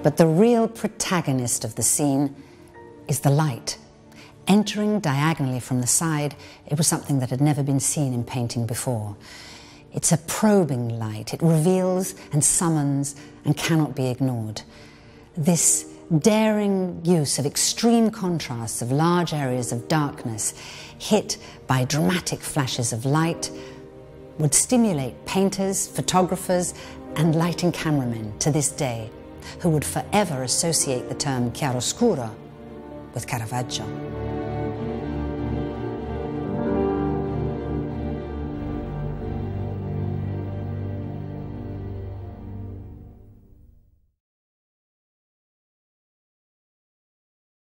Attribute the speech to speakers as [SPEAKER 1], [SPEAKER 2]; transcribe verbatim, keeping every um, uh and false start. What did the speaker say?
[SPEAKER 1] But the real protagonist of the scene is the light. Entering diagonally from the side, it was something that had never been seen in painting before. It's a probing light. It reveals and summons and cannot be ignored. This daring use of extreme contrasts of large areas of darkness hit by dramatic flashes of light would stimulate painters, photographers, and lighting cameramen to this day, who would forever associate the term chiaroscuro with Caravaggio.